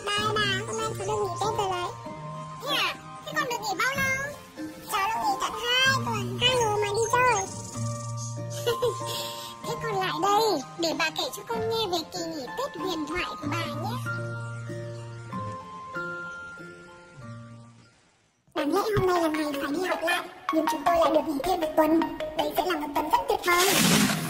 Đây bà, hôm nay cháu được nghỉ Tết rồi đấy. Thế à? Thế con được nghỉ bao lâu? Cháu được nghỉ tận 2 tuần, 2 người mà đi chơi. Thế con lại đây, để bà kể cho con nghe về kỳ nghỉ Tết huyền thoại của bà nhé. Đáng lẽ hôm nay là ngày phải đi học lại, nhưng chúng tôi lại được nghỉ thêm một tuần. Đấy sẽ là một tuần rất tuyệt vời.